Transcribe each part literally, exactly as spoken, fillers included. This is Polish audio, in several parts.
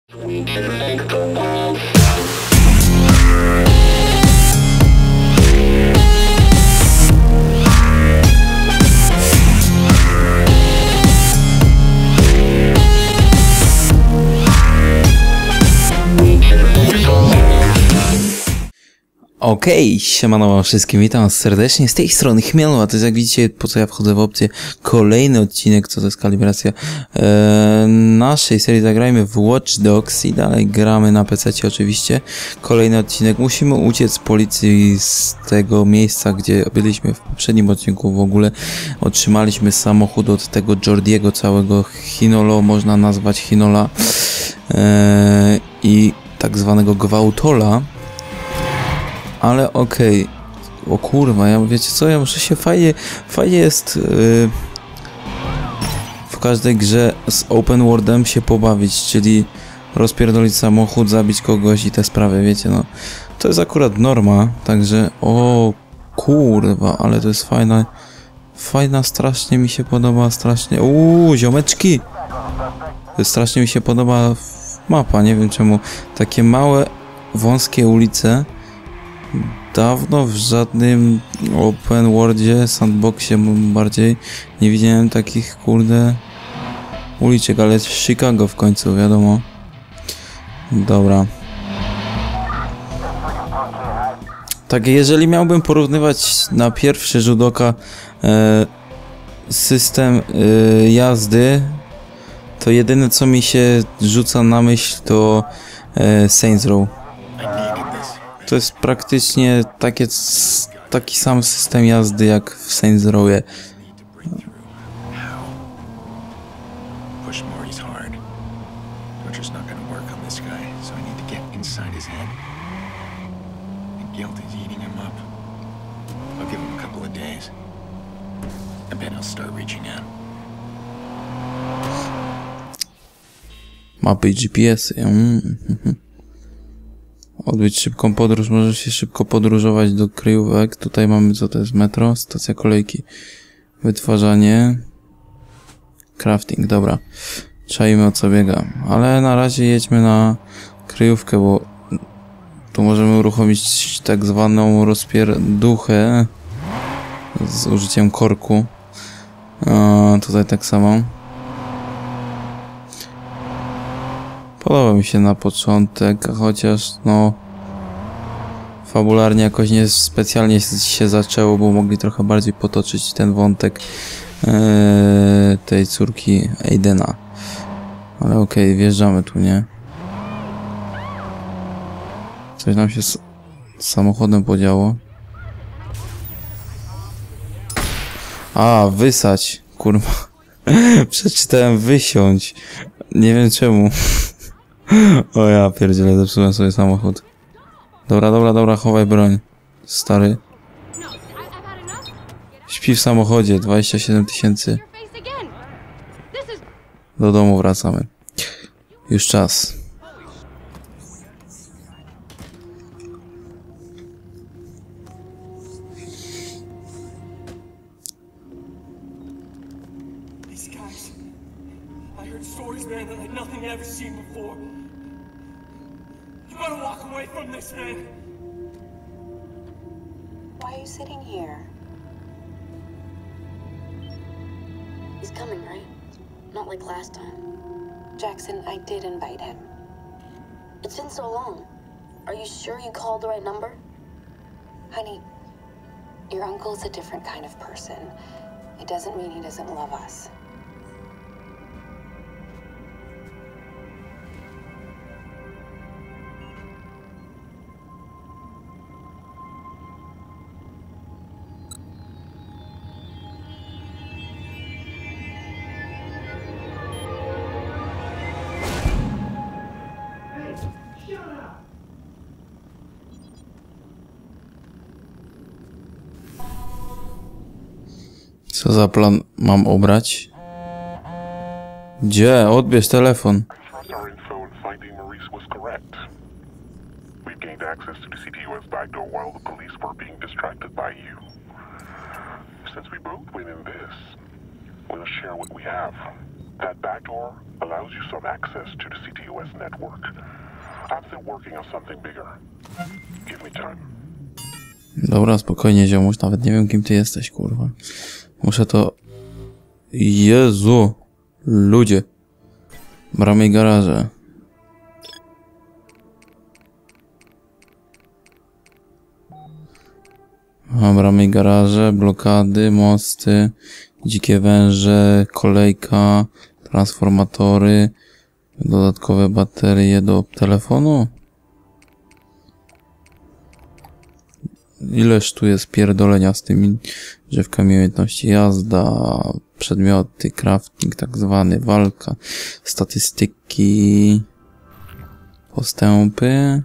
Okej, okay, siemano wszystkim, witam was serdecznie, z tej strony Chmielu, a to jest, jak widzicie, po co ja wchodzę w opcję, kolejny odcinek, co to jest kalibracja e, naszej serii. Zagrajmy w Watch Dogs i dalej gramy na pececie oczywiście. Kolejny odcinek, musimy uciec z policji z tego miejsca, gdzie byliśmy w poprzednim odcinku. W ogóle otrzymaliśmy samochód od tego Jordiego, całego Hinolo, można nazwać Hinola, e, i tak zwanego Gwałtola. Ale okej, okay. O kurwa, ja wiecie co, ja muszę się fajnie, fajnie jest yy, w każdej grze z open worldem się pobawić, czyli rozpierdolić samochód, zabić kogoś i te sprawy, wiecie, no. To jest akurat norma, także o kurwa, ale to jest fajna, fajna, strasznie mi się podoba, strasznie, uuu, ziomeczki! Strasznie mi się podoba mapa, nie wiem czemu, takie małe, wąskie ulice. Dawno w żadnym open worldzie, sandboxie bardziej nie widziałem takich, kurde, uliczek, ale Chicago w końcu, wiadomo. Dobra. Tak, jeżeli miałbym porównywać na pierwszy rzut oka e, system e, jazdy, to jedyne co mi się rzuca na myśl to e, Saints Row. To jest praktycznie takie, taki sam system jazdy jak w Saints Rowie. Mapy i G P S. Mm. Odbyć szybką podróż, możesz się szybko podróżować do kryjówek. Tutaj mamy, co to jest, metro, stacja kolejki, wytwarzanie, crafting, dobra. Czajmy, o co biega. Ale na razie jedźmy na kryjówkę, bo tu możemy uruchomić tak zwaną rozpierduchę z użyciem korku. A, tutaj tak samo. Podoba mi się na początek, chociaż no fabularnie jakoś nie specjalnie się zaczęło, bo mogli trochę bardziej potoczyć ten wątek ee, tej córki Aidena. Ale okej, okay, wjeżdżamy tu, nie? Coś nam się z samochodem podziało. A, wysać, kurwa. Przeczytałem wysiąść. Nie wiem czemu. O ja pierdzielę, zepsułem sobie samochód. Dobra, dobra, dobra, chowaj broń. Stary. Śpi w samochodzie, dwadzieścia siedem tysięcy. Do domu wracamy. Już czas. Why are you sitting here? He's coming, right? Not like last time. Jackson, I did invite him. It's been so long. Are you sure you called the right number? Honey, your uncle's a different kind of person. It doesn't mean he doesn't love us. Co za plan mam obrać? Gdzie? Odbierz telefon. That backdoor allows you some access to the C T U S network. I'm still working on something bigger. Give me time. Dobra, spokojnie, ziomuś, nawet nie wiem, kim ty jesteś, kurwa. Muszę to... Jezu! Ludzie! Bramy i garaże. A, bramy i garaże, blokady, mosty, dzikie węże, kolejka, transformatory, dodatkowe baterie do telefonu. Ileż tu jest pierdolenia z tymi drzewkami umiejętności. Jazda, przedmioty, crafting tak zwany, walka, statystyki, postępy.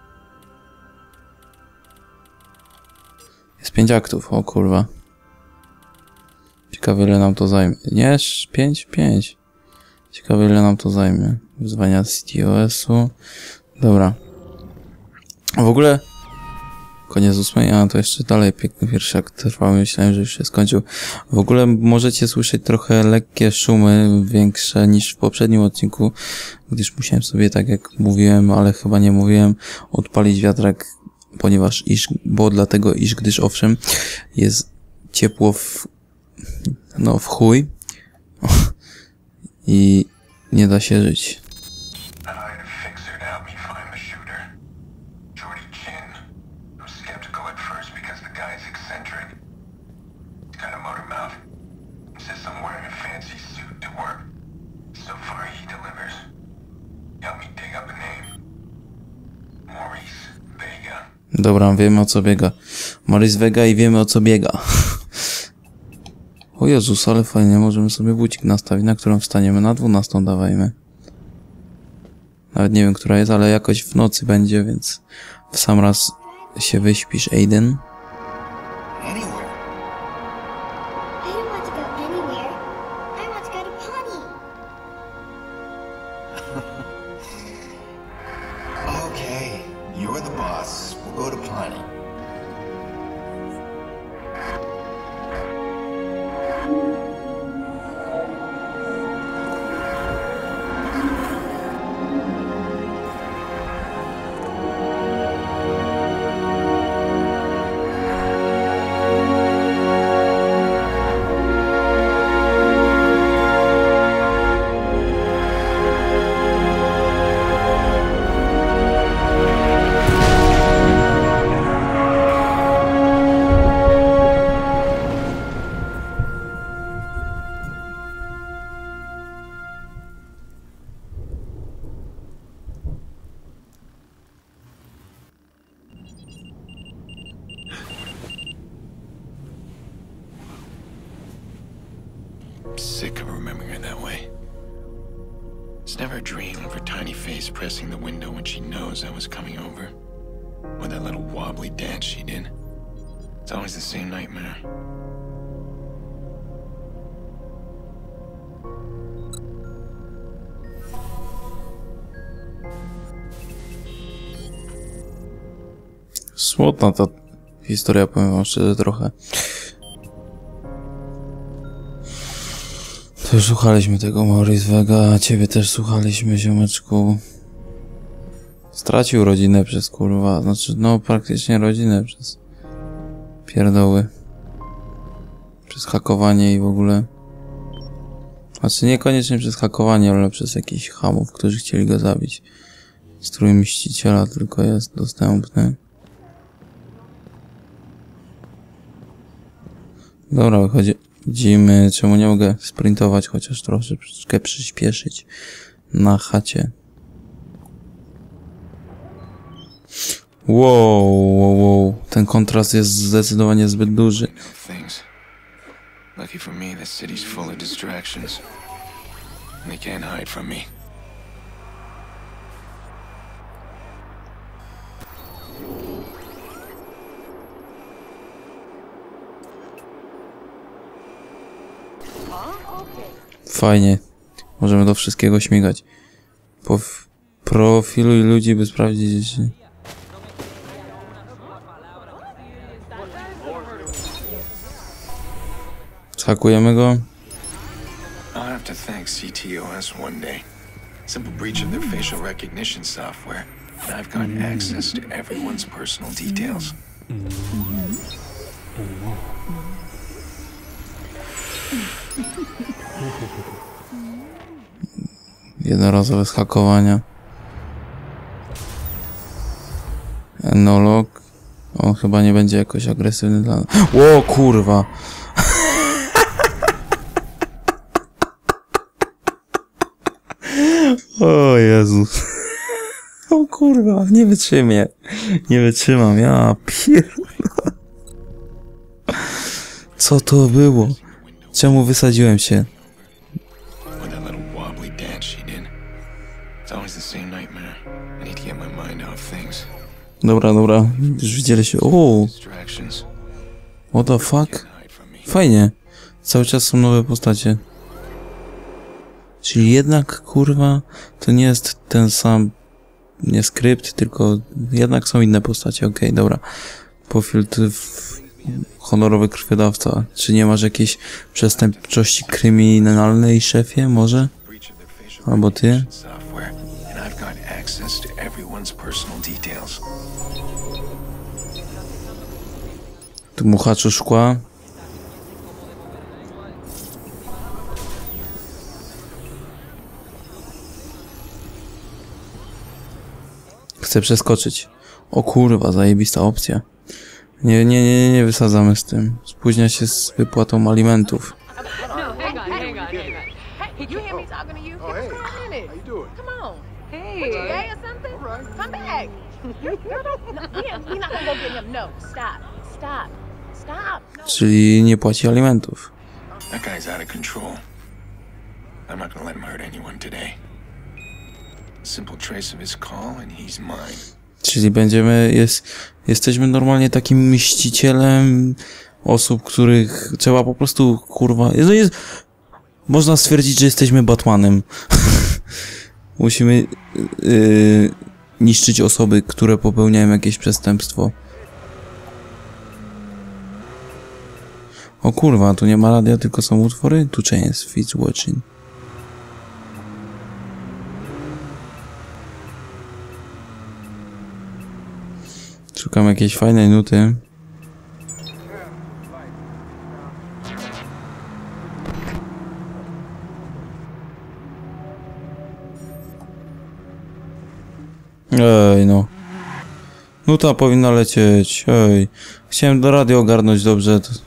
Jest pięć aktów, o kurwa. Ciekawe ile nam to zajmie. Nie, pięć, pięć. Ciekawe ile nam to zajmie. Wyzwania z C T O S-u. Dobra. W ogóle koniec ósmej, a to jeszcze dalej piękny pierwszy akt trwał. Myślałem, że już się skończył. W ogóle możecie słyszeć trochę lekkie szumy, większe niż w poprzednim odcinku, gdyż musiałem sobie, tak jak mówiłem, ale chyba nie mówiłem, odpalić wiatrak, ponieważ iż, bo dlatego iż, gdyż owszem, jest ciepło w, no w chuj i nie da się żyć. Dobra, wiemy o co biega. Maurice Vega i wiemy o co biega. O Jezus, ale fajnie, możemy sobie budzik nastawić, na którą wstaniemy. Na dwunastą dawajmy. Nawet nie wiem, która jest, ale jakoś w nocy będzie, więc w sam raz się wyśpisz, Aiden. Sick of remembering her that way. It's never a dream of her tiny face pressing the window when she knows I was coming over. Or that little wobbly dance she did. It's always the same nightmare. Smutna ta historia, powiem wam szczerze, trochę. To już słuchaliśmy tego Maurice Vega, a ciebie też słuchaliśmy, ziomeczku. Stracił rodzinę przez kurwa, znaczy no praktycznie rodzinę przez pierdoły. Przez hakowanie i w ogóle. Znaczy niekoniecznie przez hakowanie, ale przez jakichś chamów, którzy chcieli go zabić. Strój mściciela tylko jest dostępny. Dobra, wychodzi. Widzimy, czemu nie mogę sprintować, chociaż troszeczkę przyspieszyć na chacie. Wow, wow, wow. Ten kontrast jest zdecydowanie zbyt duży. Lucky for me, this city's full of distractions. They can't hide from me. Fajnie. Możemy do wszystkiego śmigać. Po profiluj ludzi, by sprawdzić. Zhakujemy go. I have to thank C T O S one day. Simple breach of their facial recognition software, and I've got access to everyone's personal details. Jednorazowe zhakowania. Enolog. On chyba nie będzie jakoś agresywny dla nas. Ło, kurwa! O Jezus. O kurwa, nie wytrzymie. Nie wytrzymam, ja pierdolę. Co to było? Czemu wysadziłem się? Dobra, dobra, już widzieliście. O, what the fuck? Fajnie. Cały czas są nowe postacie. Czyli jednak, kurwa, to nie jest ten sam, nie skrypt, tylko jednak są inne postacie. Okej, okay, dobra. Profil honorowy krwiodawca. Czy nie masz jakiejś przestępczości kryminalnej, szefie, może? Albo ty? Dmuchaczu szkła. Chcę przeskoczyć. O kurwa, zajebista opcja. Nie, nie, nie, nie wysadzamy z tym. Spóźnia się z wypłatą alimentów. Czyli nie płaci alimentów. Czyli będziemy, jest, jesteśmy normalnie takim mścicielem osób, których trzeba po prostu, kurwa, jest, jest, można stwierdzić, że jesteśmy Batmanem. Musimy yy, niszczyć osoby, które popełniają jakieś przestępstwo. O kurwa, tu nie ma radia, tylko są utwory? Tu Chains, Fitz Watching. Szukam jakiejś fajnej nuty. Ej, no. Nuta powinna lecieć. Ej. Chciałem do radio ogarnąć dobrze. To...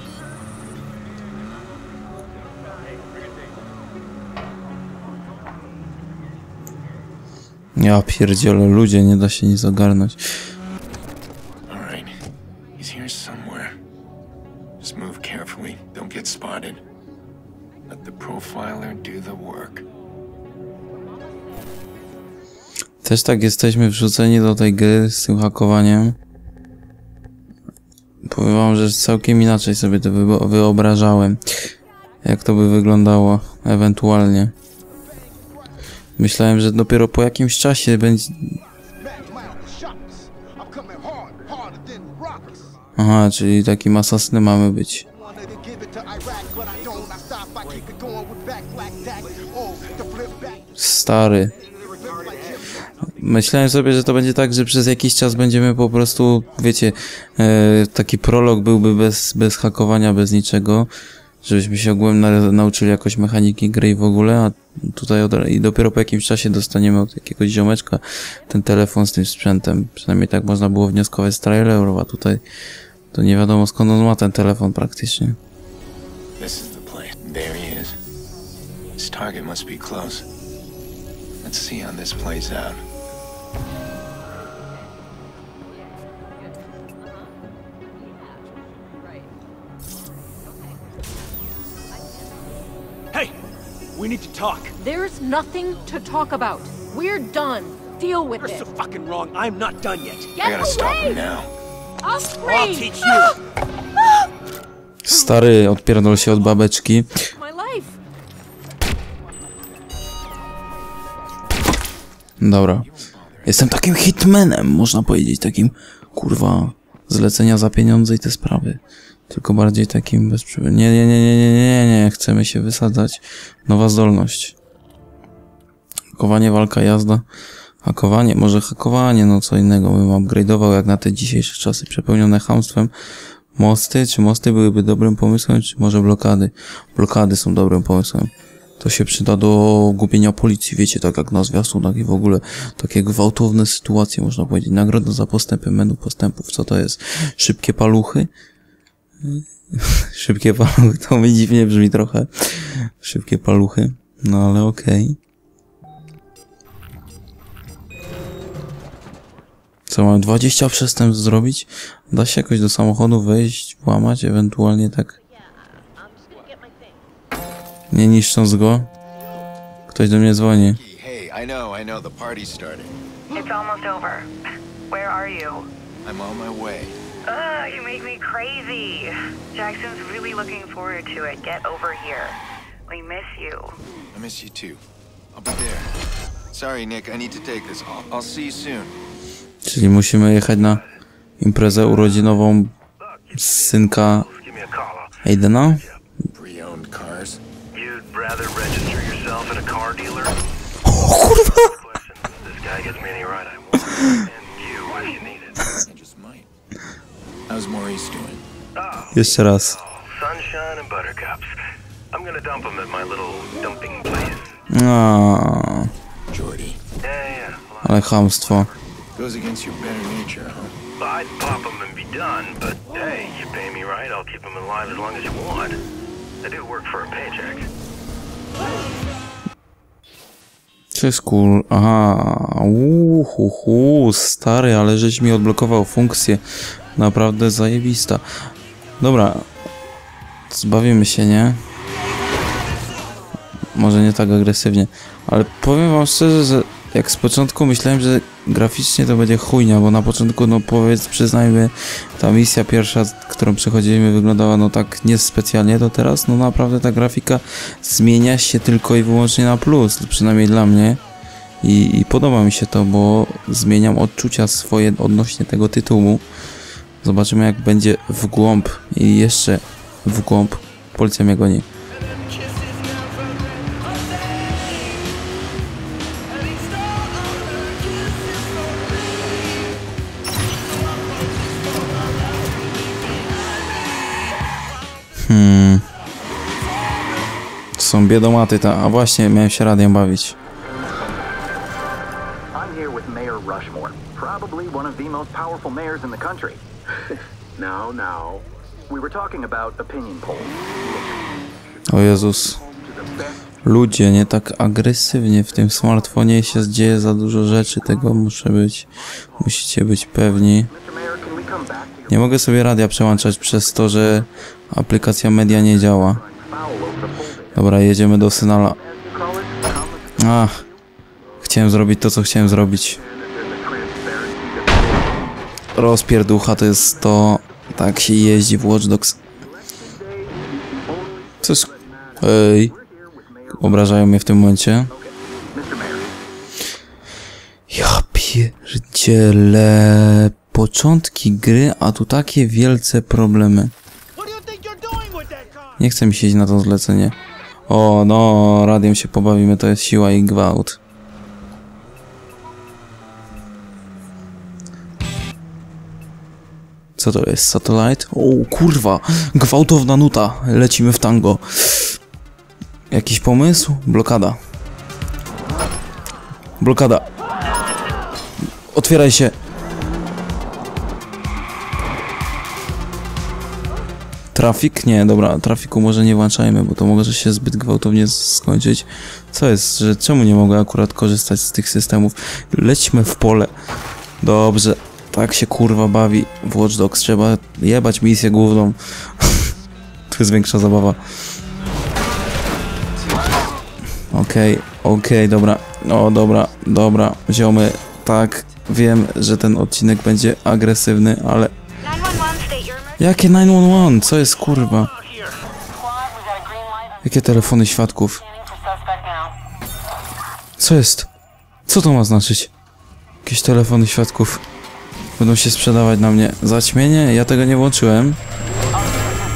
Ja pierdzielę, ludzie, nie da się nic ogarnąć. Też tak jesteśmy wrzuceni do tej gry z tym hakowaniem. Powiem wam, że całkiem inaczej sobie to wyobrażałem. Jak to by wyglądało ewentualnie. Myślałem, że dopiero po jakimś czasie będzie... Aha, czyli takim asasynem mamy być. Stary. Myślałem sobie, że to będzie tak, że przez jakiś czas będziemy po prostu, wiecie, e, taki prolog byłby bez, bez hakowania, bez niczego, żebyśmy się ogółem na, nauczyli jakoś mechaniki gry i w ogóle, a tutaj od, i dopiero po jakimś czasie dostaniemy od jakiegoś ziomeczka ten telefon z tym sprzętem. Przynajmniej tak można było wnioskować z trailerów, a tutaj to nie wiadomo skąd on ma ten telefon praktycznie. This is the place. There he is. His target must be close. Let's see how this plays out. Hey, we need to talk. There's nothing to talk about. We're done. Deal with You're it. so fucking wrong. I'm not done yet. Get I gotta away! stop him now. I'll Or I'll scream. teach you. Stary, odpierdol się od babeczki. My life. Dobra. Jestem takim hitmanem, można powiedzieć, takim, kurwa, zlecenia za pieniądze i te sprawy. Tylko bardziej takim bez... Nie, nie, nie, nie, nie, nie, nie, chcemy się wysadzać. Nowa zdolność. Hakowanie, walka, jazda. Hakowanie, może hakowanie, no co innego bym upgrade'ował jak na te dzisiejsze czasy przepełnione chamstwem. Mosty, czy mosty byłyby dobrym pomysłem, czy może blokady? Blokady są dobrym pomysłem. To się przyda do gubienia policji, wiecie, tak jak na zwiastunach i w ogóle takie gwałtowne sytuacje, można powiedzieć. Nagroda za postępy, menu postępów, co to jest? Szybkie paluchy? Szybkie paluchy, to mi dziwnie brzmi trochę. Szybkie paluchy, no ale okej. Okay. Co, mam dwadzieścia przestępstw zrobić? Da się jakoś do samochodu wejść, włamać, ewentualnie tak... Nie niszcząc go. Ktoś do mnie dzwoni. Hey, I know, I know, the party started. It's almost over. Where are you? I'm on my way. Ugh, you make me crazy. Jackson's really looking forward to it. Get over here. We miss you. I miss you too. I'll be there. Sorry, Nick, I need to take this. I'll, I'll see you soon. Czyli musimy jechać na imprezę urodzinową synka Aidena? Pre-owned cars. You'd rather register yourself at a car dealer? O kurwa! This guy gets me any ride I want, and you if you need it. I just might. How's Maurice doing? Jeszcze raz. Sunshine and buttercups. I'm gonna dump him at my little dumping place. Aaaa. Jordy. Yeah, yeah. Ale chamstwo. Goes against your better nature, huh? I'd pop him and be done, but hey, you pay me right, I'll keep him alive as long as you want. I do work for a paycheck. Co jest cool? Aha. Uhuhu, stary, ale żeś mi odblokował funkcję. Naprawdę zajebista. Dobra. Zbawimy się, nie? Może nie tak agresywnie. Ale powiem wam szczerze, że jak z początku myślałem, że graficznie to będzie chujnia, bo na początku, no powiedz, przyznajmy, ta misja pierwsza, którą przechodziliśmy, wyglądała no tak niespecjalnie, to teraz no naprawdę ta grafika zmienia się tylko i wyłącznie na plus, przynajmniej dla mnie. I, i podoba mi się to, bo zmieniam odczucia swoje odnośnie tego tytułu. Zobaczymy jak będzie w głąb i jeszcze w głąb. Policja mnie goni. Hmm. To są biedomaty, ta. A właśnie, miałem się radiem bawić. I'm here with Mayor Rushmore, probably one of the most powerful mayors in the country. Now, now, we were talking about opinion polls. O Jezus. Ludzie, nie tak agresywnie w tym smartfonie się dzieje za dużo rzeczy, tego muszę być, musicie być pewni. Nie mogę sobie radia przełączać przez to, że aplikacja media nie działa. Dobra, jedziemy do Synala. Ach, chciałem zrobić to, co chciałem zrobić. Rozpierducha to jest to, tak się jeździ w Watch Dogs. Co jest... Ej, obrażają mnie w tym momencie. Ja pierdzielę. Początki gry, a tu takie wielce problemy. Nie chcę mi się iść na to zlecenie. O, no, radiem się pobawimy, to jest siła i gwałt. Co to jest? Satellite? O, kurwa! Gwałtowna nuta. Lecimy w tango. Jakiś pomysł? Blokada. Blokada. Otwieraj się. Trafik? Nie, dobra, trafiku może nie włączajmy, bo to może się zbyt gwałtownie skończyć. Co jest, że czemu nie mogę akurat korzystać z tych systemów? Lećmy w pole. Dobrze, tak się kurwa bawi w Watch Dogs. Trzeba jebać misję główną. To jest większa zabawa. Okej, okay, okej, okay, dobra. O, dobra, dobra, ziomy. Tak, wiem, że ten odcinek będzie agresywny, ale... Jakie dziewięć jeden jeden? Co jest kurwa? Jakie telefony świadków? Co jest? Co to ma znaczyć? Jakieś telefony świadków będą się sprzedawać na mnie. Zaćmienie? Ja tego nie włączyłem.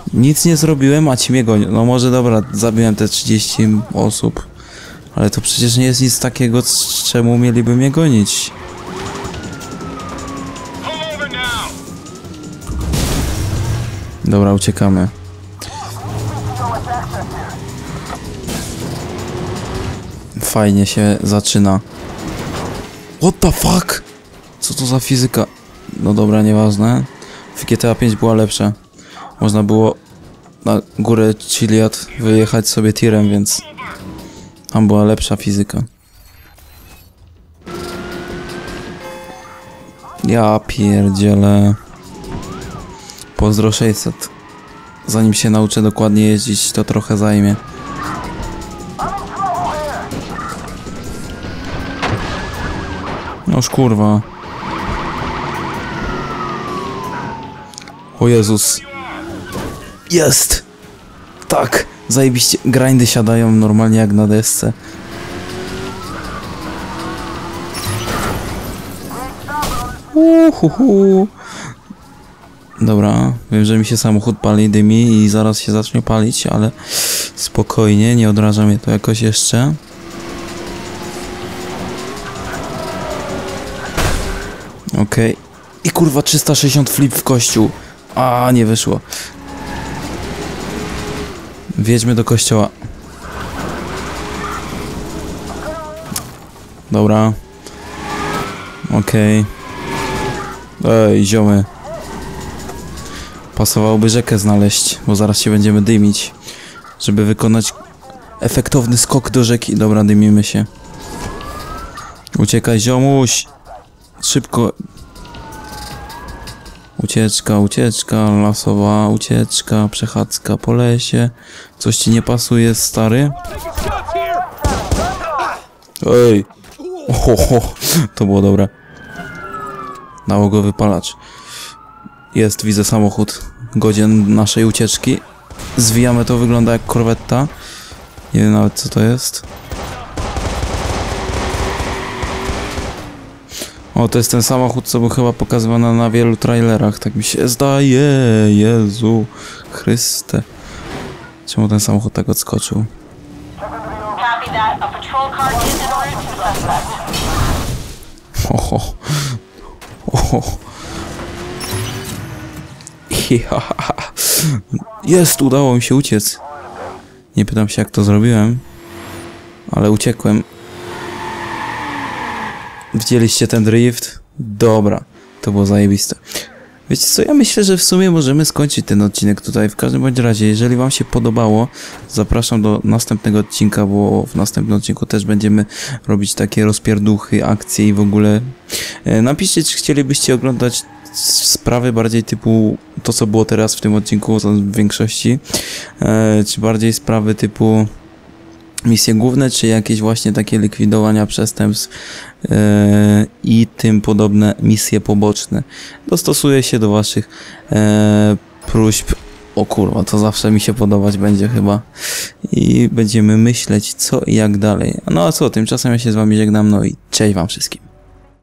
Nic nie zrobiłem, a ci mnie gonią. No może dobra, zabiłem te trzydzieści osób. Ale to przecież nie jest nic takiego, z czemu mieliby mnie gonić. Dobra, uciekamy. Fajnie się zaczyna. What the fuck? Co to za fizyka? No dobra, nieważne. W G T A pięć była lepsza. Można było na górę Chiliad wyjechać sobie tirem, więc tam była lepsza fizyka. Ja pierdzielę. Pozdro sześćset. Zanim się nauczę dokładnie jeździć, to trochę zajmie. Noż kurwa. O Jezus. Jest! Tak! Zajebiście. Grindy siadają normalnie jak na desce. Uhuhu. Dobra, wiem, że mi się samochód pali, dymi i zaraz się zacznie palić, ale spokojnie, nie odraża mnie to jakoś jeszcze. Okej. Okay. I kurwa trzysta sześćdziesiąt flip w kościół. A, nie wyszło. Wjedźmy do kościoła. Dobra. Okej. Okay. Ej, ziomy. Pasowałoby rzekę znaleźć, bo zaraz się będziemy dymić. Żeby wykonać efektowny skok do rzeki. Dobra, dymimy się. Uciekaj, ziomuś. Szybko. Ucieczka, ucieczka, lasowa ucieczka, przechadzka po lesie. Coś ci nie pasuje, stary? Ej! Oho, to było dobre. Nałogowy palacz. Jest, widzę samochód. Godzien naszej ucieczki. Zwijamy, to wygląda jak korwetta. Nie wiem nawet co to jest. O, to jest ten samochód, co był chyba pokazywany na wielu trailerach. Tak mi się zdaje. Jezu Chryste. Czemu ten samochód tak odskoczył? Oho. Oho. Jest, udało mi się uciec. Nie pytam się jak to zrobiłem, ale uciekłem. Widzieliście ten drift? Dobra, to było zajebiste. Wiecie co, ja myślę, że w sumie możemy skończyć ten odcinek tutaj. W każdym bądź razie, jeżeli wam się podobało, zapraszam do następnego odcinka, bo w następnym odcinku też będziemy robić takie rozpierduchy, akcje i w ogóle. Napiszcie, czy chcielibyście oglądać sprawy bardziej typu to, co było teraz w tym odcinku w większości, czy bardziej sprawy typu misje główne, czy jakieś właśnie takie likwidowania przestępstw yy, i tym podobne misje poboczne. Dostosuję się do waszych yy, próśb. O kurwa, to zawsze mi się podobać będzie chyba. I będziemy myśleć co i jak dalej. No a co, tymczasem ja się z wami żegnam, no i cześć wam wszystkim.